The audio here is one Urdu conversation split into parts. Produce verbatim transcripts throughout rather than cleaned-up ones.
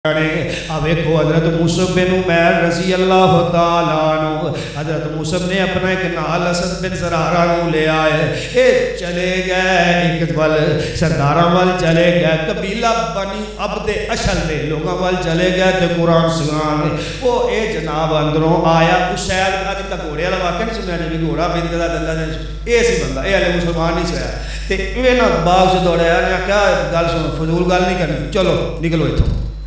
ویکھو حضرت مصعب بن عمیر رضی اللہ تعالیٰ عنہ، حضرت مصعب نے اپنا ایک نال اسد بن زرارہ نو لے آئے، اے چلے گئے ایک وال سرداراں وال چلے گئے، قبیلہ بنی عبد اشل دے لوگاں وال چلے گئے تے قرآن سنان وہ اے جناب اندروں آیا اسید اج تک گھوڑے والا واقعہ نہیں سنیا جی گھوڑا بن گدا دلہ دے اے سی بندہ اے علی مسلمان نہیں سیا تے ایویں نہ باغ سے دوڑیا نے کیا گل سن فضول گل نہیں کرنی، چلو نکلو ایتھوں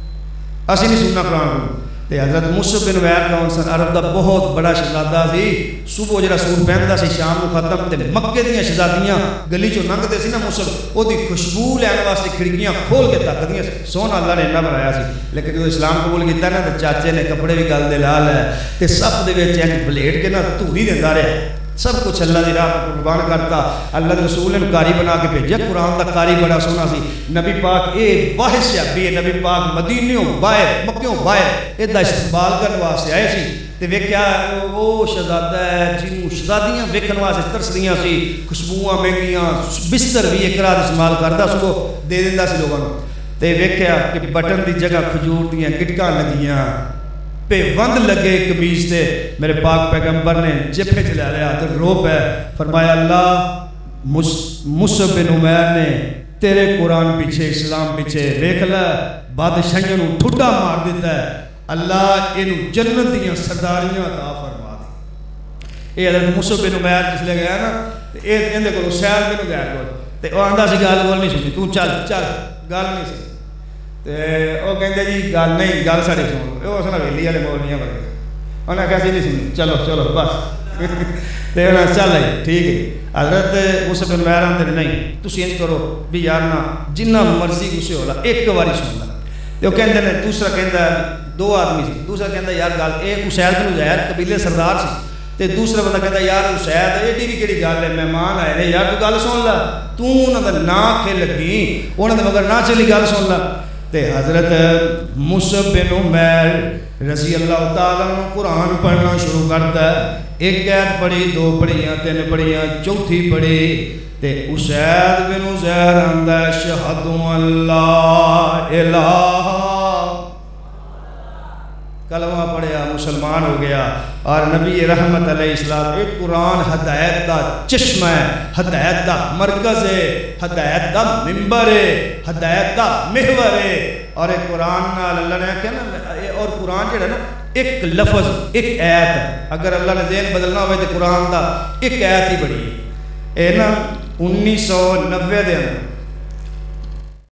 اسی نہیں سننا قرآن کو۔ تے حضرت مصعب بن عمیر کون سن؟ عرب دا بہت بڑا شہزادہ سی، صبح جڑا سوٹ پہندا سی شام کو ختم تے مکے دیاں شہزادیاں گلی چوں لنگدے سی نا مصعب او دی خوشبو لین واسطے کھڑکیاں کھول کے تکدیاں، سونا اللہ نے انہاں بنایا سی، لیکن جدوں اسلام قبول کیتا نا تے چاچے نے کپڑے بھی گل دے لال ہے تے صف دے وچ ایک بلیڈ کے نا دھوڑی دیندا رہیا، سب کچھ اللہ دی راہ پر قربان کرتا۔ اللہ کے رسول نے قاری بنا کے بھیجا، قرآن دا قاری بڑا سونا سی، نبی پاک اے واحد صحابی نبی پاک مدینیوں باہر مکیوں باہر اے دا استقبال کرنے واسطے آئے سی تے ویکھیا او شہزادہ ہے جنوں شہزادیاں ویکھن واسطے ترسدیاں سی، خوشبوواں مہنگیاں، بستر بھی ایک رات استعمال کردا صبح دے دیندا سی لوگاں نوں تے ویکھیا کہ بٹن دی جگہ کھجور دیاں گٹکاں لگیاں، پہ وند لگے قمیض تے، میرے پاک پیغمبر نے جبھے چلا لیا تو رو پہ فرمایا اللہ مصعب بن عمیر نے تیرے قرآن پیچھے اسلام پیچھے ویکھ لے بادشاہیاں نو ٹھڈا مار دیتا ہے، اللہ اینو جنت دیاں سرداریاں عطا فرما دی۔ اے حضرت مصعب بن عمیر جس لے گیا نا اے اندے کولوں سیر بن گیا کول تے او آندا سی گل بول نہیں سنی، تو چل چل گل نہیں سی تے او کہندے جی گل نہیں گل ساڈی سن، او اس نے ویلی والے مولویاں ورگے انہاں کہا سی نہیں سنی، چلو چلو بس تے انہاں چل آئی ٹھیک ہے۔ حضرت مصعب بن عمیر آندے نہیں تسی انج کرو بھی یار نا جنہ مرضی غصے ہولا ایک واری سن لے تے او کہندے نے، دوسرا کہندا دو آدمی سی، دوسرا کہندا یار گل ایک اسید بن زید قبیلے سردار سی تے دوسرا بندہ کہندا یار اسید ایڈی بھی کیڑی گل ہے مہمان آئے نے یار تو گل سن لے، تو انہاں دا ناں کھے لگی انہاں دے مگر نہ چلی گل سن لے تے حضرت مصعب بن عمیر رضی اللہ تعالیٰ عنہ قرآن پڑھنا شروع کرتا ہے، ایک آیت پڑھی، دو پڑھیاں، تین پڑھیاں، چوتھی پڑھی تے اسید بن عزیر آندا ہے اشہد ان لا الہ، کلمہ پڑھیا مسلمان ہو گیا اور نبی رحمت علیہ السلام ایک قرآن ہدایت دا چشمہ ہے، ہدایت دا مرکز ہے، ہدایت دا ممبر ہے، ہدایت دا محور ہے، اور ایک قرآن نال اللہ نے کہا نا، اور قرآن جڑا نا ایک لفظ ایک آیت ہے، اگر اللہ نے ذہن بدلنا ہوئے تو قرآن دا ایک آیت ہی بڑی ہے۔ اے نا انیس سو نوے دے اندر